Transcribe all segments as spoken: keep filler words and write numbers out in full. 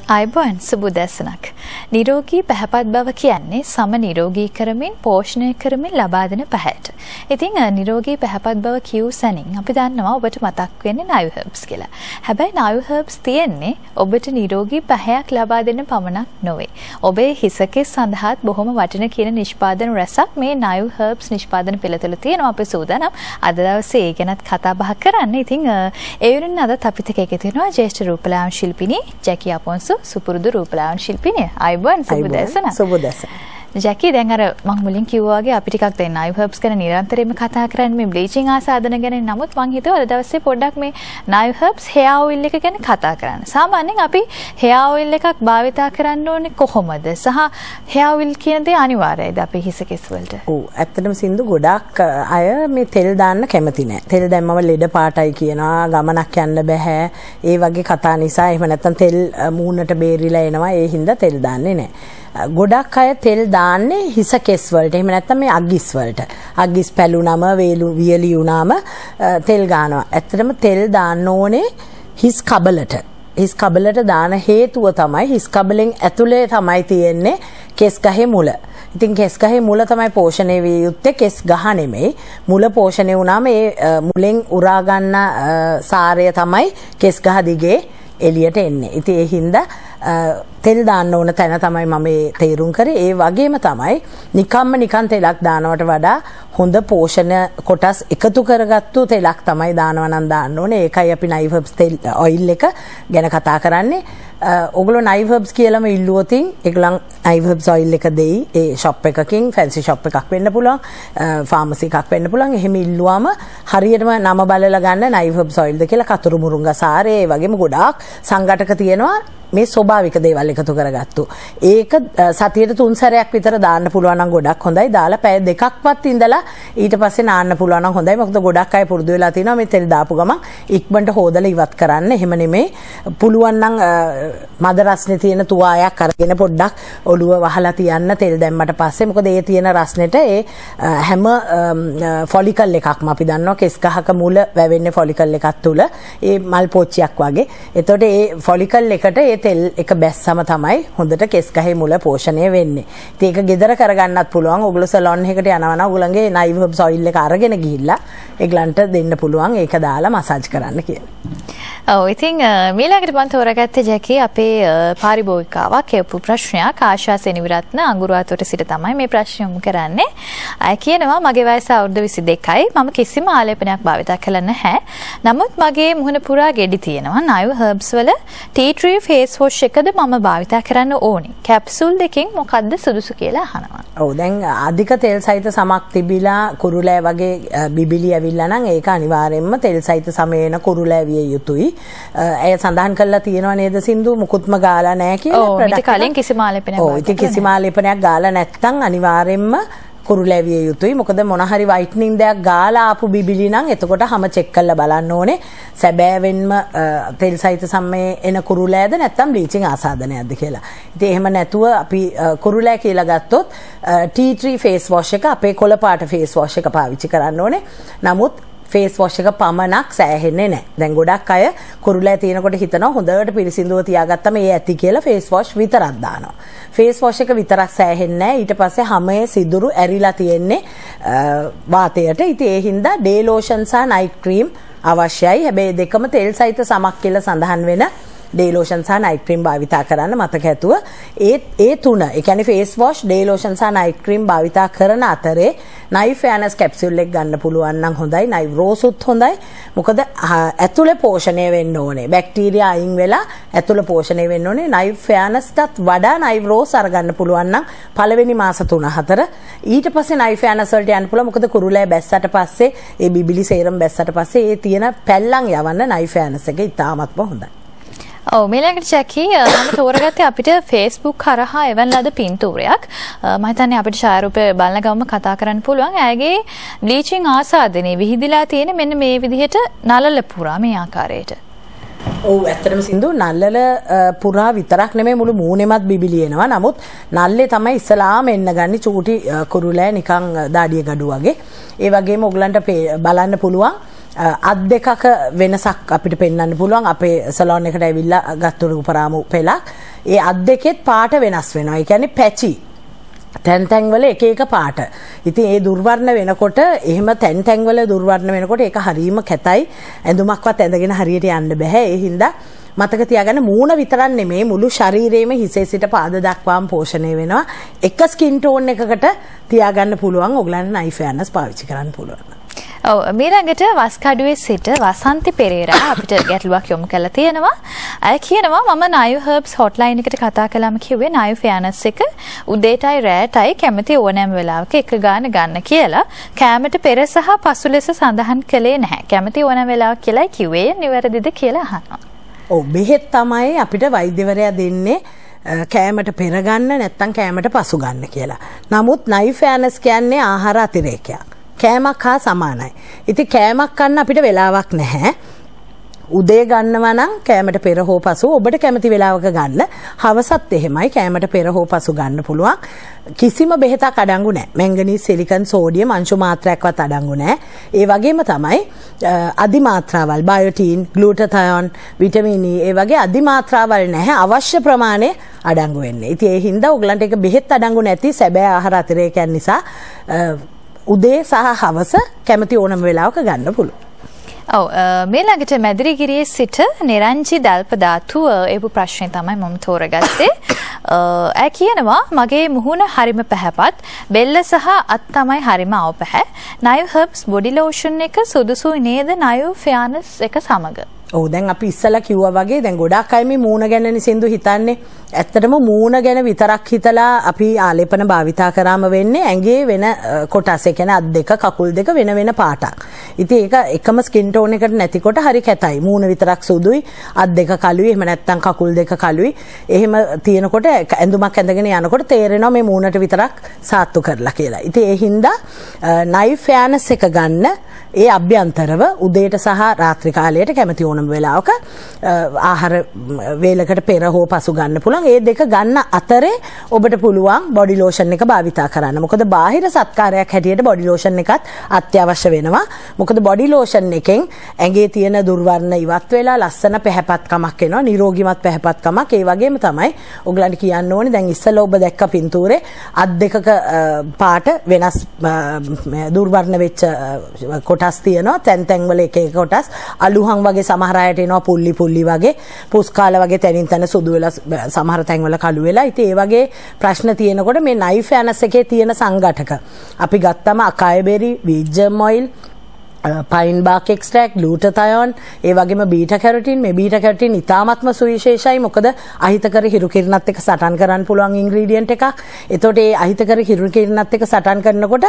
අයිබෝන් සුබුදැසනක්. නිරෝගී පැහැපත් බව කියන්නේ සම නිරෝගී කරමින් පෝෂණය කරමින් ලබා දෙන පැහැට. ඉතින් නිරෝගී පැහැපත් බව කියූ සැනින් අපි දන්නවා ඔබට මතක් වෙන්නේ නයු හර්බ්ස් කියලා. හැබැයි නයු හර්බ්ස් තියෙන්නේ ඔබට නිරෝගී පැහැයක් ලබා දෙන්න පමණක් නොවේ. ඔබේ හිසකෙස් සඳහාත් බොහොම වටින කියන නිෂ්පාදන රැසක් මේ නයු හර්බ්ස් නිෂ්පාදන පෙළ තුළ තියෙනවා. අපි සූදානම් අද දවසේ ඒ ගැනත් කතා බහ කරන්න. ඉතින් ඒ වෙනුවෙන් අදත් අපිත් එක්ක එකතු වෙනවා ජ්‍යෙෂ්ඨ රූපලාවන්‍ය ශිල්පිනී ජැකි අපොන්සු සුපුරුදු රූපලාවන්‍ය ශිල්පිනිය. අයිබෝන් සුබුදැසන. සුබුදැසන. ජැකි දැන් අර මම මුලින් කිව්වා වගේ අපි ටිකක් දැන් නයු හර්බ්ස් ගැන නිරන්තරයෙන්ම කතා කරන්නේ මේ බ්ලීචිං ආසාදන ගැන. නමුත් මං හිතුවා අද දවසේ පොඩ්ඩක් මේ නයු හර්බ්ස් හෙයා ඔයිල් එක ගැන කතා කරන්න. සාමාන්‍යයෙන් අපි හෙයා ඔයිල් එකක් භාවිතා කරන්න ඕනේ කොහොමද? සහ හෙයා ඔයිල් කියන දේ අනිවාර්යයිද අපේ හිස කෙස් වලට? ඔව් ඇත්තටම සින්දු ගොඩක් අය මේ තෙල් දාන්න කැමති නැහැ. තෙල් දැම්මම ලෙඩ පාටයි කියනවා, ගමනක් යන්න බෑ. ඒ වගේ කතා නිසා එහෙම නැත්නම් තෙල් මූණට බේරිලා එනවා. ඒ හින්දා තෙල් දාන්නේ නැහැ. ගොඩක් අය තෙල් දාන්නේ හිස කෙස් වලට. එහෙම නැත්නම් මේ අග්ගිස් වලට. අග්ගිස් පැලුනම වේලු වියලි වුණාම තෙල් ගන්නවා. ඇත්තටම තෙල් දාන්න ඕනේ හිස් කබලට. හිස් කබලට දාන හේතුව තමයි හිස් කබලෙන් ඇතුලේ තමයි තියෙන්නේ කෙස් ගහේ මුල. ඉතින් කෙස් ගහේ මුල තමයි පෝෂණය විය යුත්තේ, කෙස් ගහ නෙමෙයි. මුල පෝෂණය වුණාම ඒ මුලෙන් උරා ගන්න සාරය තමයි කෙස් ගහ දිගේ එළියට එන්නේ. ඉතින් ඒ හින්දා තෙල් දාන්න ඕන තැන තමයි මම තේරුම් කරේ. ඒ වගේම තමයි නිකම්ම නිකන් තෙලක් දානවට වඩා හොඳ පෝෂණ කොටස් එකතු කරගත්තු තෙලක් තමයි දානවා නම් දාන්න ඕනේ. ඒකයි අපි නයු හර්බ්ස් තෙල් ඔයිල් එක ගැන කතා කරන්නේ. ඔගොල්ලෝ නයු හර්බ්ස් කියලාම ඉල්ලුවොතින් ඒගොල්ලන් නයු හර්බ්ස් ඔයිල් එක දෙයි. ඒ ෂොප් එකකින් ෆැන්සි ෂොප් එකක් වෙන්න පුළුවන්, ෆාමසි එකක් වෙන්න පුළුවන්. එහෙම ඉල්ලුවාම හරියටම නම බලලා ගන්න නයු හර්බ්ස් ඔයිල්ද කියලා කතුරු මුරුංගා සාරේ ඒ වගේම ගොඩාක් සංඝටක තියෙනවා මේ ස්වභාවික දේවල් එකතු කරගත්තු. ඒක සතියට තුන් සැරයක් විතර දාන්න පුළුවන් නම් ගොඩක් හොඳයි. දාලා පැය දෙකක්වත් ඉඳලා ඊට පස්සේ නාන්න පුළුවන් නම් හොඳයි. මොකද ගොඩක් අය පුරුදු වෙලා තිනවා මේ තෙල් දාපු ගමන් ඉක්මනට හොදලා ඉවත් කරන්න. එහෙම නෙමෙයි. පුළුවන් නම් මද රස්නේ තියෙන තුවායක් අරගෙන පොඩ්ඩක් ඔළුව වහලා තියන්න තෙල් දැම්මට පස්සේ. මොකද ඒ තියෙන රස්නෙට ඒ හැම ෆොලිකල් එකක්ම අපි දන්නවා කෙස් ගහක මුල වැවෙන්නේ ෆොලිකල් එකක් තුල. ඒ මල් පෝච්චියක් වගේ. එතකොට ඒ ෆොලිකල් එකට ඒ තෙල් එක බැස්සම තමයි හොඳට කෙස් ගහේ මුල පෝෂණය වෙන්නේ. ඉතින් ඒක ගෙදර කරගන්නත් පුළුවන්. ඔයගොල්ලෝ සලොන් එකකට යනවා නම් ඔයගොල්ලන්ගේ නයු හර්බ්ස් ඔයිල් එක අරගෙන ගිහිල්ලා ඒගලන්ට දෙන්න පුළුවන්. ඒක දාලා මසාජ් කරන්න කියලා. ඔව් ඉතින් මීළඟට මම තෝරාගත්තේ ජැකි අපේ පාරිභෝගිකාවක් කියපු ප්‍රශ්නයක්. ආශා සෙනවිරත්න අඟුරුවාතොට සිට තමයි මේ ප්‍රශ්නය යොමු කරන්නේ. අය කියනවා මගේ වයස අවුරුදු විසි දෙකයි. මම කිසිම ආලේපනයක් භාවිත කළේ නැහැ. නමුත් මගේ මුහුණ පුරා ගෙඩි තියෙනවා. නයු හර්බ්ස් වල ටී ට්‍රී ෆේස් වොෂ් එකද මම භාවිත කරන්න ඕනේ. කැප්සූල් දෙකෙන් මොකද්ද සුදුසු කියලා අහනවා. ඔව් දැන් අධික තෙල් සහිත සමක් තිබිලා කුරුලෑ වගේ බිබිලි ඇවිල්ලා නම් ඒක අනිවාර්යයෙන්ම තෙල් සහිත සමේන කුරුලෑ විය යුතුයි. ඇය සඳහන් කරලා තියෙනවා නේද සින්දු මුකුත්ම ගාලා නැහැ කියලා. ඔව් ඊට කලින් කිසිම ආලේපනයක් ඔව් ඊට කිසිම ආලේපනයක් ගාලා නැත්නම් අනිවාර්යයෙන්ම කුරුලෑ විය යුතුයි. මොකද මොන හරි වයිට්නින් දෙයක් ගාලා ආපු බිබිලි නම් එතකොට හැම චෙක් කරලා බලන්න ඕනේ. සැබෑවෙන්ම තෙල් සහිත සම්මේ එන කුරුලෑද නැත්නම් බ්ලීචිං ආසාදනයක්ද කියලා. ඉතින් එහෙම නැතුව අපි කුරුලෑ කියලා ගත්තොත් ටී ට්‍රී ෆේස් වොෂ් එක අපේ කොළ පාට ෆේස් වොෂ් එක පාවිච්චි කරන්න ඕනේ. නමුත් ෆේස් වොෂ් එක පමණක් සෑහෙන්නේ නැහැ. දැන් ගොඩක් අය කුරුලෑ තියෙනකොට හිතනවා හොඳට පිරිසිදුව තියාගත්තම ඒ ඇති කියලා ෆේස් වොෂ් විතරක් දානවා. ෆේස් වොෂ් එක විතරක් සෑහෙන්නේ නැහැ. ඊට පස්සේ හැමේ සිදුරු ඇරිලා තියෙන්නේ වාතයට. ඉතින් ඒ හින්දා ඩේ ලෝෂන් සහ නයිට් ක්‍රීම් අවශ්‍යයි. හැබැයි දෙකම තෙල් සහිත සමක් කියලා සඳහන් වෙන ඩේ ලෝෂන් සහ නයිට් ක්‍රීම් භාවිතා කරන්න මතක ඇතුව. ඒ ඒ තුන ඒ කියන්නේ ෆේස් වොෂ්, ඩේ ලෝෂන් සහ නයිට් ක්‍රීම් භාවිතා කරන අතරේ නයි ෆෑනස් කැප්සියුල් එක ගන්න පුළුවන් නම් හොඳයි. නයි රෝසුත් හොඳයි. මොකද ඇතුලේ පෝෂණය වෙන්න ඕනේ. බැක්ටීරියා අයින් වෙලා ඇතුලේ පෝෂණය වෙන්න ඕනේ. නයි ෆෑනස්ටත් වඩා නයි රෝස් අරගන්න පුළුවන් නම් පළවෙනි මාස තුන හතර. ඊට පස්සේ නයි ෆෑනස් වලට යන්න පුළුවන්. මොකද කුරුලෑ බැස්සට පස්සේ ඒ බිබිලි සේරම් බැස්සට පස්සේ ඒ තියෙන පැල්ලම් යවන්න නයි ෆෑනස් එක ඉතාමත්ම හොඳයි. ඔව් මීළඟට ජැකි මම තෝරගත්තේ අපිට Facebook කරහා එවන් ලද පින්තූරයක්. මම හිතන්නේ අපිට ඡායාරූපය බලන ගමන් කතා කරන්න පුළුවන්. ඇයගේ බ්ලීචිං ආසාදනයේ විහිදිලා තියෙන මෙන්න මේ විදිහට නලල පුරා මේ ආකාරයට. ඔව් ඇත්තටම සින්දු නල්ලල පුරා විතරක් නෙමෙයි මුළු මූණෙමත් බිබිලි එනවා. නමුත් නල්ලේ තමයි ඉස්සලාම එන්න ගන්නේ චූටි කුරුලෑ නිකන් දාඩිය gadu වගේ. ඒ වගේම ඔයගලන්ට බලන්න පුළුවන් අත් දෙකක වෙනසක් අපිට පෙන්වන්න පුළුවන්. අපේ සලෝන් එකට ඇවිල්ලා ගත්ත රූපරාමු පෙළක්. ඒ අත් දෙකෙත් පාට වෙනස් වෙනවා. ඒ කියන්නේ පැචි. තැන් තැන් වල එක එක පාට. ඉතින් ඒ දුර්වර්ණ වෙනකොට එහෙම තැන් තැන් වල දුර්වර්ණ වෙනකොට ඒක හරීම කැතයි. ඇඳුමක්වත් ඇඳගෙන හරියට යන්න බෑ. ඒ හින්දා මතක තියාගන්න මූණ විතරක් නෙමෙයි මුළු ශරීරයේම හිසේ සිට පාද දක්වාම පෝෂණය වෙනවා. එක ස්කින් ටෝන් එකකට තියාගන්න පුළුවන්. ඔයගලන්ට නයිෆ් ෆෙයාර්නස් පාවිච්චි කරන්න පුළුවන්. ඔව් මීළඟට වස්කඩුවේ සිට වසන්ති පෙරේරා අපිට ගැටලුවක් යොමු කරලා තියෙනවා. අය කියනවා මම නයු හර්බ්ස් හොට්ලයින් එකට කතා කළාම කිව්වේ නයු ෆෙයාර්නස් එක උදේටයි රැටයි කැමති ඕනෑම වෙලාවක එක ගාන ගන්න කියලා. කැමරට පෙර සහ පසු ලෙස සඳහන් කළේ නැහැ. කැමති ඕනෑම වෙලාවක කියලායි කිව්වේ. නිවැරදිද කියලා අහනවා. ඔව් බෙහෙත් තමයි අපිට වෛද්‍යවරයා දෙන්නේ කෑමට පෙර ගන්න නැත්නම් කෑමට පසු ගන්න කියලා. නමුත් නයු ෆෙයාර්නස් කියන්නේ ආහාර අතිරේකයක්. කෑමක් හා සමානයි. ඉතින් කෑමක් ගන්න අපිට වෙලාවක් නැහැ. උදේ ගන්නවා නම් කෑමට පෙර හෝ පසු ඔබට කැමති වෙලාවක ගන්න. හවසත් එහෙමයි කෑමට පෙර හෝ පසු ගන්න පුළුවන්. කිසිම බෙහෙතක් අඩංගු නැහැ. මැංගනීස්, සිලිකන්, සෝඩියම් අංශු මාත්‍රයක්වත් අඩංගු නැහැ. ඒ වගේම තමයි අධි මාත්‍රාවල් බයොටින්, ග්ලූටාතයෝන්, විටමින් E ඒ වගේ අධි මාත්‍රාවල් නැහැ. අවශ්‍ය ප්‍රමාණය අඩංගු වෙන්නේ. ඉතින් ඒ හින්දා ඔයගලන්ට ඒක බෙහෙත් අඩංගු නැති සැබෑ ආහාර අතිරේකයන් නිසා උදේ සහ හවස කැමති ඕනම වෙලාවක ගන්න පුළුවන්. ඔව් මේ ළඟට මැදිරිගිරියේ සිට නිරංජි දල්පදාතු ඒපු ප්‍රශ්නේ තමයි මම තෝරගත්තේ. ඈ කියනවා මගේ මුහුණ හරිම පැහැපත්, බෙල්ල සහ අත් තමයි හරිම අවපැහැ. නයු හර්බ්ස් බොඩි ලෝෂන් එක සුදුසුයි නේද නයු ෆෙයාර්නස් එක සමග? ඔව් දැන් අපි ඉස්සලා කිව්වා වගේ දැන් ගොඩක් අය මේ මූණ ගැනනේ සින්දු හිතන්නේ. ඇත්තටම මූණ ගැන විතරක් හිතලා අපි ආලේපන භාවිතා කරාම වෙන්නේ ඇඟේ වෙන කොටස්, ඒ කියන්නේ අත් දෙක, කකුල් දෙක වෙන වෙන පාටක්. ඉතින් ඒක එකම ස්කින් ටෝන් එකට නැතිකොට හරි කැතයි. මූණ විතරක් සුදුයි, අත් දෙක කළුයි, එහෙම නැත්නම් කකුල් දෙක කළුයි. එහෙම තියෙනකොට ඇඳුමක් ඇඳගෙන යනකොට තේරෙනවා මේ මූණට විතරක් සාත්තු කරලා කියලා. ඉතින් ඒ හින්දා නයු ෆෙයාර්නස් එක ගන්න ඒ අභ්‍යන්තරව උදේට සහ රාත්‍රී කාලයට කැමති ඕනම වෙලාවක ආහාර වේලකට පෙර හෝ පසු ගන්න පුළුවන්. ඒ දෙක ගන්න අතරේ ඔබට පුළුවන් බොඩි ලෝෂන් එක භාවිතා කරන්න. මොකද බාහිර සත්කාරයක් හැටියට බොඩි ලෝෂන් එකත් අත්‍යවශ්‍ය වෙනවා. මොකද බොඩි ලෝෂන් එකෙන් ඇඟේ තියෙන දුර්වර්ණ ඉවත් වෙලා ලස්සන පැහැපත්කමක් එනවා, නිරෝගිමත් පැහැපත්කමක්. ඒ වගේම තමයි ඔයගලන්ට කියන්න ඕනේ දැන් ඉස්සෙල්ලා ඔබ දැක්ක පින්තූරේ අත් දෙකක පාට වෙනස් දුර්වර්ණ වෙච්ච කොටස් තියෙනවා. තැන් තැන් වල එක එක කොටස් අලුහන් වගේ සමහර අයට එනවා, පුල්ලි පුල්ලි වගේ, පුස්කාල වගේ තැනින් තැන සුදු වෙලා සමහර තැන් වල කළු වෙලා. ඉතින් ඒ වගේ ප්‍රශ්න තියෙනකොට මේ නයු ෆෙයාර්නස් එකේ තියෙන සංඝටක අපි ගත්තම acai berry, wheat germ oil, pine bark extract, ග්ලූටාතයෝන්, ඒ වගේම බීටා කැරොටින්. මේ බීටා කැරොටින් ඉතාමත්ම සුවිශේෂයි. මොකද අහිතකර හිරු කිරණත් එක්ක සටන් කරන්න පුළුවන් ඉන්ග්‍රීඩියන්ට් එකක්. එතකොට ඒ අහිතකර හිරු කිරණත් එක්ක සටන් කරනකොට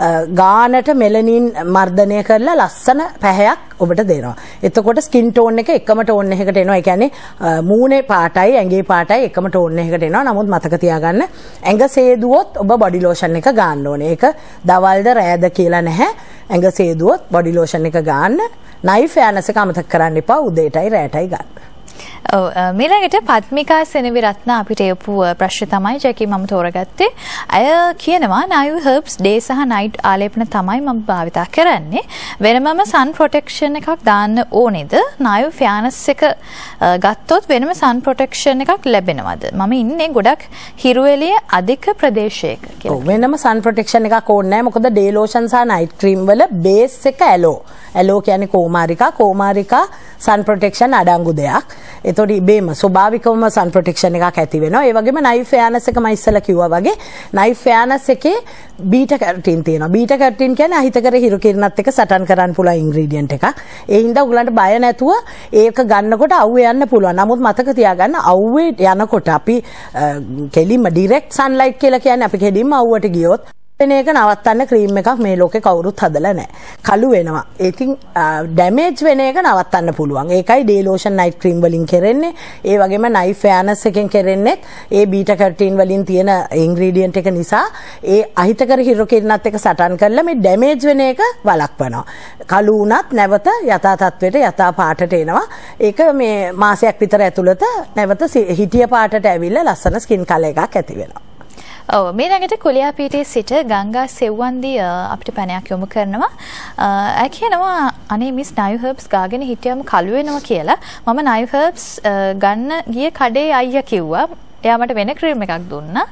ගානට මෙලනින් මර්ධනය කරලා ලස්සන පැහැයක් ඔබට දෙනවා. එතකොට ස්කින් ටෝන් එක එකම ටෝන් එකකට එනවා. ඒ කියන්නේ මූණේ පාටයි ඇඟේ පාටයි එකම ටෝන් එකකට එනවා. නමුත් මතක තියාගන්න ඇඟ සේදුවොත් ඔබ බොඩි ලෝෂන් එක ගන්න ඕනේ. ඒක දවල්ද රෑද කියලා නැහැ. ඇඟ සේදුවොත් බොඩි ලෝෂන් එක ගන්න. නයු ෆෙයාර්නස් එක අමතක කරන්න එපා. උදේටයි රැටයි ගන්න. ඔව් මීළඟට පද්මිකා සෙනවිරත්න අපිට එපු ප්‍රශ්න තමයි ජැකි මම තෝරගත්තේ. අය කියනවා නයු හර්බ්ස් ඩේ සහ නයිට් ආලේපන තමයි මම භාවිතා කරන්නේ. වෙනමම සන් ප්‍රොටෙක්ෂන් එකක් දාන්න ඕනේද? නයු ෆෙයාර්නස් එක ගත්තොත් වෙනම සන් ප්‍රොටෙක්ෂන් එකක් ලැබෙනවද? මම ඉන්නේ ගොඩක් හිරු එළිය අධික ප්‍රදේශයක කියලා. ඔව් වෙනම සන් ප්‍රොටෙක්ෂන් එකක් ඕනේ නැහැ. මොකද ඩේ ලෝෂන් සහ නයිට් ක්‍රීම් වල බේස් එක ඇලෝ. ඇලෝ කියන්නේ කෝමාරිකා. කෝමාරිකා සන් ප්‍රොටෙක්ෂන් අඩංගු දෙයක්. එතකොට ඉබේම ස්වභාවිකවම සන් ප්‍රොටෙක්ෂන් එකක් ඇති වෙනවා. ඒ වගේම නයු ෆෙයාර්නස් එක මම ඉස්සෙල්ලා කිව්වා වගේ නයු ෆෙයාර්නස් එකේ බීටා කැරොටින් තියෙනවා. බීටා කැරොටින් කියන්නේ අහිතකර හිරු කිරණත් එක්ක සටන් කරන්න පුළුවන් ඉන්ග්‍රීඩියන්ට් එකක්. ඒ හින්දා ඔයගලන්ට බය නැතුව ඒක ගන්නකොට අවුවේ යන්න පුළුවන්. නමුත් මතක තියාගන්න අවුවේ යනකොට අපි කෙලින්ම ඩිරෙක්ට් සන්ලයිට් කියලා කියන්නේ අපි කෙලින්ම අවුවට ගියොත් වෙන එක නවත්තන්න ක්‍රීම් එකක් මේ ලෝකේ කවුරුත් හදලා නැහැ. කළු වෙනවා. ඒකින් ඩැමේජ් වෙන එක නවත්තන්න පුළුවන්. ඒකයි ඩේ ලෝෂන් නයිට් ක්‍රීම් වලින් කරන්නේ. ඒ වගේම නයු ෆෙයාර්නස් එකෙන් කරන්නේ ඒ බීටා කැරොටින් වලින් තියෙන ඉන්ග්‍රීඩියන්ට් එක නිසා ඒ අහිතකර හිරු කිරණත් එක්ක සටන් කරලා මේ ඩැමේජ් වෙන එක වළක්වනවා. කළු වුණත් නැවත යථා තත්ත්වයට යථා පාටට එනවා. ඒක මේ මාසයක් විතර ඇතුළත නැවත හිටිය පාටට ඇවිල්ලා ලස්සන ස්කින් කලර් එකක් ඇති වෙනවා. ඔව් මේ ළඟට කුලියාපීඨයේ සිට ගංගා සෙව්වන්දි අපිට පැනයක් යොමු කරනවා. අය කියනවා අනේ මිස් නයිව් හර්බ්ස් ගාගෙන හිටියම කළු වෙනවා කියලා. මම නයිව් හර්බ්ස් ගන්න ගිය කඩේ අයියා කිව්වා. එයා මට වෙන ක්‍රීම් එකක් දුන්නා.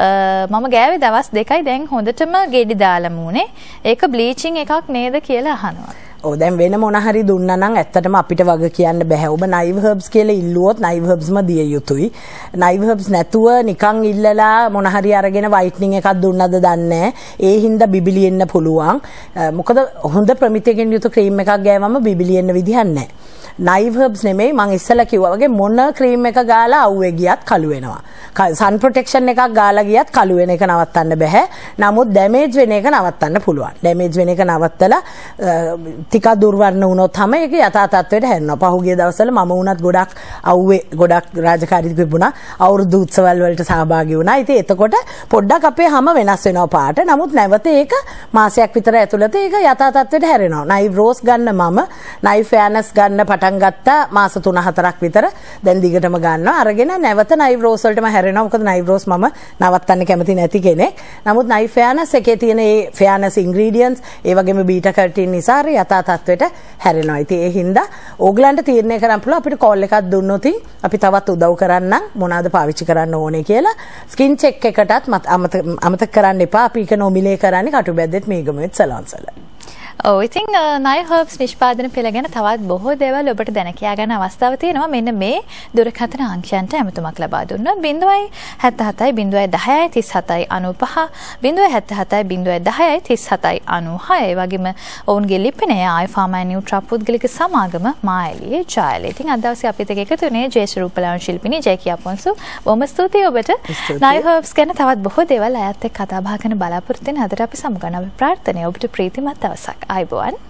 මම ගෑවේ දවස් දෙකයි දැන් හොඳටම ගෙඩි දාලා මූනේ. ඒක බ්ලීචින් එකක් නේද කියලා අහනවා. ඔව් දැන් වෙන මොන හරි දුන්නා නම් ඇත්තටම අපිට වග කියන්න බෑ. ඔබ නයිව් හර්බ්ස් කියලා ඉල්ලුවොත් නයිව් හර්බ්ස්ම දිය යුතුයි. නයිව් හර්බ්ස් නැතුව නිකන් ඉල්ලලා මොන හරි අරගෙන වයිට්නින් එකක් දුන්නද දන්නේ ඒ හින්දා බිබිලියෙන්න පුළුවන්. මොකද හොඳ ප්‍රමිතියකින් යුතු ක්‍රීම් එකක් ගෑවම බිබිලියෙන්න විදිහක් නැහැ. නයිව් හර්බ්ස් නෙමෙයි මං ඉස්සලා කිව්වා වගේ මොන ක්‍රීම් එක ගාලා අවුවේ ගියත් කළු වෙනවා. සන් ප්‍රොටෙක්ෂන් එකක් ගාලා ගියත් කළු වෙන එක නවත්තන්න බෑ. නමුත් ඩැමේජ් වෙන එක නවත්තන්න පුළුවන්. ඩැමේජ් වෙන එක නවත්තලා ටිකක් දුර්වර්ණ වුණොත් හැම ඒක යථා තත්ත්වයට හැරෙනවා. පහුගිය දවස්වල මම වුණත් ගොඩක් අවුවේ ගොඩක් රාජකාරී තිබුණා. අවුරුදු උත්සවල් වලට සහභාගී වුණා. ඉතින් එතකොට පොඩ්ඩක් අපේ හැම වෙනස් වෙනවා පාට. නමුත් නැවත ඒක මාසයක් විතර ඇතුළත ඒක යථා තත්ත්වයට හැරෙනවා. නයිව් රෝස් ගන්න මම නයිව් ෆෙයානස් ගන්න පටන් ගත්තා මාස තුන හතරක් විතර. දැන් දිගටම ගන්නවා. අරගෙන නැවත නයිව් රෝස් වලටම හැරෙනවා. මොකද නයිව් රෝස් මම නවත්තන්න කැමති නැති කෙනෙක්. නමුත් නයිව් ෆෙයානස් එකේ තියෙන ඒ ෆෙයානස් ඉන්ග්‍රීඩියන්ට්ස් ඒ වගේම බීටා කැරටින් නිසා යථා තත්ත්වයට හැරෙනවා. ඉතින් ඒ හින්දා ඕගලන්ට තීරණය කරන්න පුළුවන් අපිට කෝල් එකක් දුන්නොත් අපි තවත් උදව් කරන්නම් මොනවාද පාවිච්චි කරන්න ඕනේ කියලා. ස්කින් චෙක් එකටත් අමතක කරන්න එපා. අපි ඒක නොමිලේ කරන්නේ කටුබැද්දෙත් මේගමුවෙත් සලොන්ස් වල. ඔව් ඉතින් නයිව් හර්බ්ස් නිෂ්පාදන පෙළ ගැන තවත් බොහෝ දේවල් ඔබට දැන කියා ගන්න අවස්ථාව තියෙනවා. මෙන්න මේ දුරකථන අංකයන්ට ඇමතුමක් ලබා දුන්නොත් zero seven seven zero one zero one seven nine five zero seven seven zero one zero one seven nine six ඒ වගේම ඔවුන්ගේ ලිපිනය ආයිෆාමා නියුට්‍රා පුද්ගලික සමාගම මාඑලියේ ජයලේ. ඉතින් අද දවසේ අපිත් එක්ක එකතු වෙන්නේ ජේෂ රූපලාවන්‍ය ශිල්පිනී ජේකී අපොන්සු. බොහොම ස්තුතියි ඔබට. නයිව් හර්බ්ස් ගැන තවත් බොහෝ දේවල් අයත් එක්ක කතා බහ කරන බලාපොරොත්තු වෙන අදට අපි සමුගන්න අපි ප්‍රාර්ථනාව ඔබට ප්‍රීතිමත් දවසක්. ආයුබෝවන්.